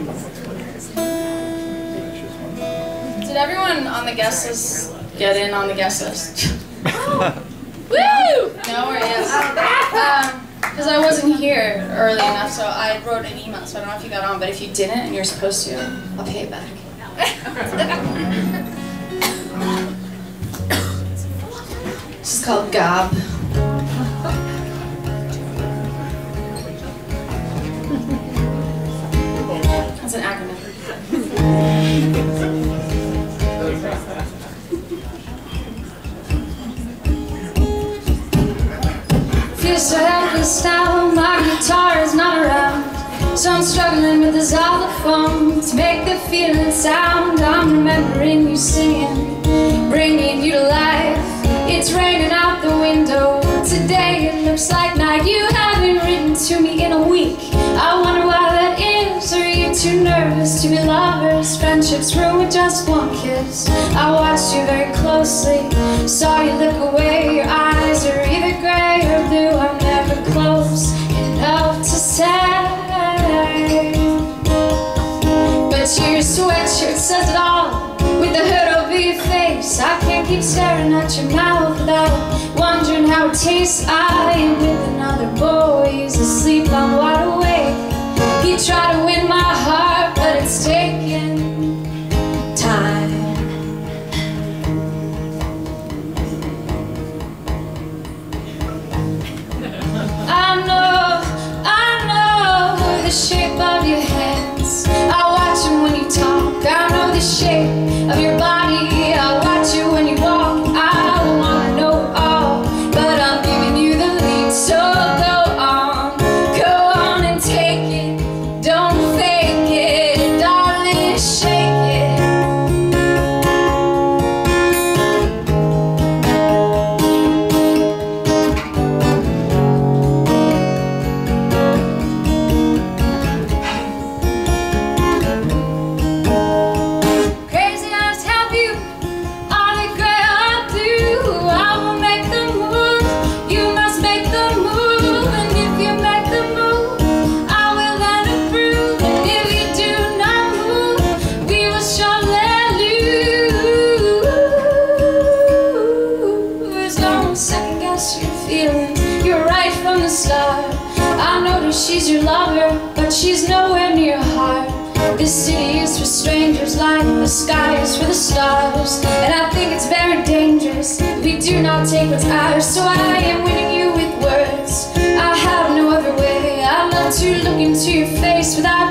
Did everyone on the guest list get in on the guest list? Woo! No or yes? Because I wasn't here early enough, so I wrote an email, so I don't know if you got on, but if you didn't and you're supposed to, I'll pay it back. This is called GOB. That's an acronym. Feel so helpless now, my guitar is not around, so I'm struggling with the xylophone to make the feeling sound. I'm remembering you singing, bringing you to life. It's raining out the window today, it looks like night. You haven't written to me in a week, I wonder why that is. Are you too nervous to be lovers? Friendships ruined with just one kiss. I watched you very closely, saw you look away. Your eyes are either gray or blue, I'm never close enough to say. But your sweatshirt says it all, with the hood over your face. I can't keep staring at your mouth without wondering how it tastes. I am with another boy, he's asleep, I'm wide awake. He tried to win my heart, but it's taking time. I know the shape of your hands. I watch you when you talk. I know the shape of your body. I watch you when you walk. I don't wanna know all, but I'm giving you the lead. So go on and take it. Don't fake it, darling, shake it. Crazy eyes have you, all the gray I do. I will make the move, you must make the move. And if you make the move, I will then approve. And if you do not move, we will surely lose. Don't second guess your feelings, you're right from the start. I notice she's your lover, but she's nowhere near your heart. This city is for strangers, like the sky is for the stars. And I think it's very dangerous if we do not take what's ours. So I am winning you with words, I have no other way. I love to look into your face without